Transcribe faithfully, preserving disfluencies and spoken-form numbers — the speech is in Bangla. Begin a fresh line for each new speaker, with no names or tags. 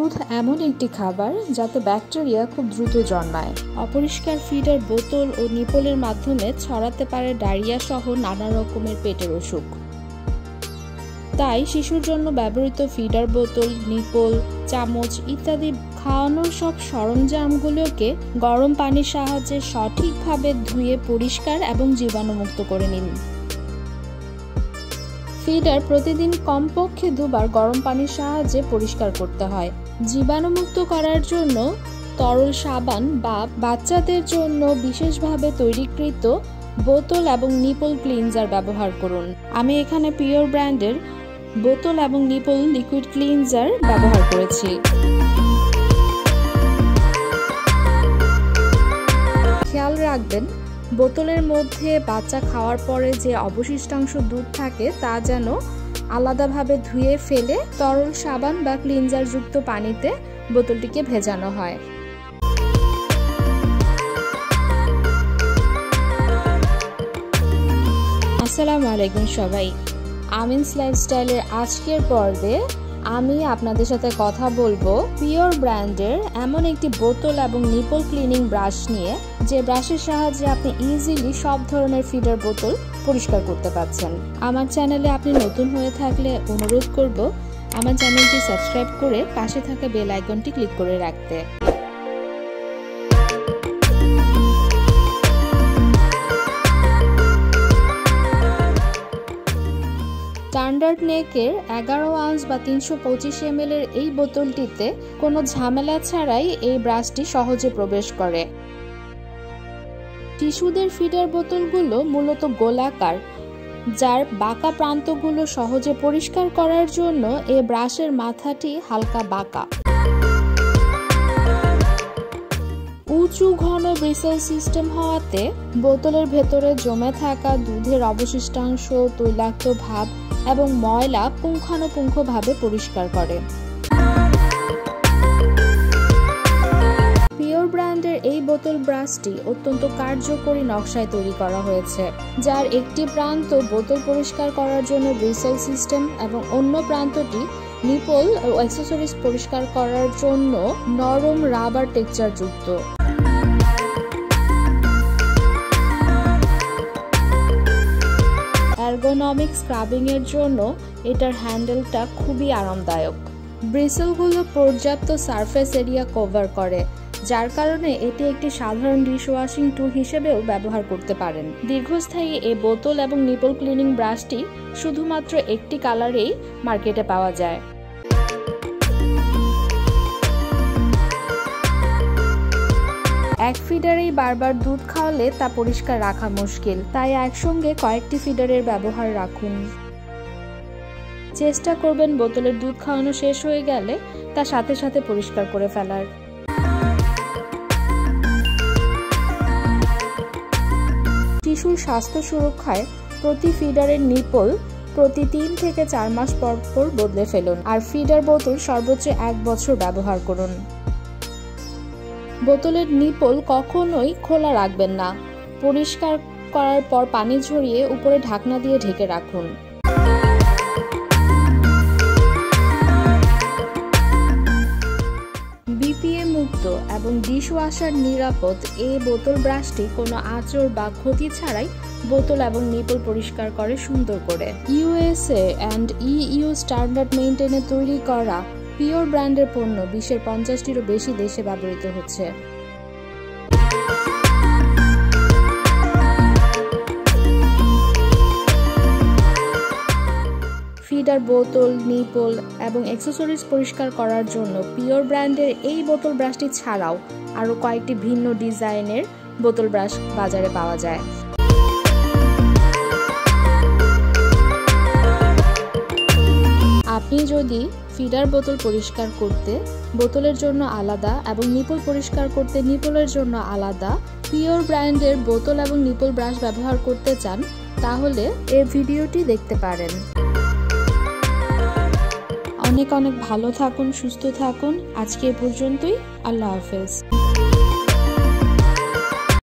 দুধ এমন একটি খাবার যাতে ব্যাকটেরিয়া খুব দ্রুত জন্মায়। অপরিষ্কার ফিডার বোতল ও নিপলের মাধ্যমে ছড়াতে পারে ডায়রিয়া সহ নানা রকমের পেটের অসুখ। তাই শিশুর জন্য ব্যবহৃত ফিডার বোতল, নিপল, চামচ ইত্যাদি খাওয়ানোর সব সরঞ্জামগুলোকে গরম পানির সাহায্যে সঠিকভাবে ধুয়ে পরিষ্কার এবং জীবাণুমুক্ত করে নিন। ফিডার প্রতিদিন কমপক্ষে দুবার গরম পানির সাহায্যে পরিষ্কার করতে হয়। জীবাণুমুক্ত করার জন্য তরল সাবান বা বাচ্চাদের জন্য বিশেষভাবে তৈরিকৃত বোতল এবং নিপল ক্লিনজার ব্যবহার করুন। আমি এখানে পিওর ব্র্যান্ডের বোতল এবং নিপল লিকুইড ক্লিনজার ব্যবহার করেছি। খেয়াল রাখবেন বোতলের মধ্যে বাচ্চা খাওয়ার পরে যে অবশিষ্টাংশ দুধ থাকে তা যেন আলাদাভাবে ধুয়ে ফেলে তরল সাবান বা ক্লিনজার যুক্ত পানিতে বোতলটিকে ভেজানো হয়। আসসালামু আলাইকুম সবাই, আমিনস লাইফস্টাইলের আজকের পর্বে আমি আপনাদের সাথে কথা বলবো পিওর ব্র্যান্ডের এমন একটি বোতল এবং নিপল ক্লিনিং ব্রাশ নিয়ে, যে ব্রাশের সাহায্যে আপনি ইজিলি সব ধরনের ফিডার বোতল পরিষ্কার করতে পারছেন। আমার চ্যানেলে আপনি নতুন হয়ে থাকলে অনুরোধ করব আমার চ্যানেলটি সাবস্ক্রাইব করে পাশে থাকা বেল আইকনটি ক্লিক করে রাখতে। স্ট্যান্ডার্ড নেকের এগারো আউন্স বা তিনশো পঁচিশ এম এল এর এই বোতলটিতে কোনো ঝামেলা ছাড়াই এই ব্রাশটি সহজে প্রবেশ করে। শিশুদের ফিডার বোতলগুলো মূলত গোলাকার, যার বাঁকা প্রান্তগুলো সহজে পরিষ্কার করার জন্য এই ব্রাশের মাথাটি হালকা বাঁকা। উঁচু ঘন ব্রিসেল সিস্টেম হওয়াতে বোতলের ভেতরে জমে থাকা দুধের অবশিষ্টাংশ, তৈলাক্ত ভাব এবং ময়লা পুঙ্খানুপুঙ্খভাবে পরিষ্কার করে। পিওর ব্র্যান্ডের এই বোতল ব্রাশটি অত্যন্ত কার্যকরী নকশায় তৈরি করা হয়েছে, যার একটি প্রান্ত বোতল পরিষ্কার করার জন্য ব্রিসেল সিস্টেম এবং অন্য প্রান্তটি নিপল ও অ্যাক্সেসরিজ পরিষ্কার করার জন্য নরম রাবার টেক্সচার যুক্ত। এরগোনমিক স্ক্রাবিং এর জন্য এটার হ্যান্ডেলটা খুবই আরামদায়ক। ব্রিসেলগুলো পর্যাপ্ত সারফেস এরিয়া কভার করে, যার কারণে এটি একটি সাধারণ ডিশওয়াশিং টুল হিসেবেও ব্যবহার করতে পারেন। দীর্ঘস্থায়ী এই বোতল এবং নিপল ক্লিনিং ব্রাশটি শুধুমাত্র একটি কালারেই মার্কেটে পাওয়া যায়। এক ফিডারেই বারবার দুধ খাওয়ালে তা পরিষ্কার রাখা মুশকিল, তাই একসঙ্গে কয়েকটি ফিডারের ব্যবহার রাখুন। চেষ্টা করবেন বোতলের দুধ খাওয়ানো শেষ হয়ে গেলে তা সাথে সাথে পরিষ্কার করে ফেলার। শিশুর স্বাস্থ্য সুরক্ষায় প্রতি ফিডারের নিপল প্রতি তিন থেকে চার মাস পর পর বদলে ফেলুন, আর ফিডার বোতল সর্বোচ্চ এক বছর ব্যবহার করুন। বোতলের নিপল কখনোই খোলা রাখবেন না। পরিষ্কার করার পর পানি ঝরিয়ে উপরে ঢাকনা দিয়ে ঢেকে রাখুন। বিপিএ মুক্ত এবং ডিশওয়াশার নিরাপদ এই বোতল ব্রাশটি কোনো আঁচড় বা ক্ষতি ছাড়াই বোতল এবং নিপল পরিষ্কার করে সুন্দর করে। ইউএসএ অ্যান্ড ইইউ স্ট্যান্ডার্ড মেইনটেনে তৈরি করা পিওর ব্র্যান্ডের পণ্য বিশ্বের পঞ্চাশটিরও বেশি দেশে ব্যবহৃত হচ্ছে। ফিডার বোতল, নিপল এবং অ্যাক্সেসরিজ পরিষ্কার করার জন্য পিওর ব্র্যান্ডের এই বোতল ব্রাশটি ছাড়াও আরও কয়েকটি ভিন্ন ডিজাইনের বোতল ব্রাশ বাজারে পাওয়া যায়। আপনি যদি ফিডার বোতল পরিষ্কার করতে বোতলের জন্য আলাদা এবং নিপল পরিষ্কার করতে নিপলের জন্য আলাদা পিওর ব্র্যান্ডের বোতল এবং নিপল ব্রাশ ব্যবহার করতে চান, তাহলে এই ভিডিওটি দেখতে পারেন। অনেক অনেক ভালো থাকুন, সুস্থ থাকুন। আজকে এ পর্যন্তই। আল্লাহ হাফেজ।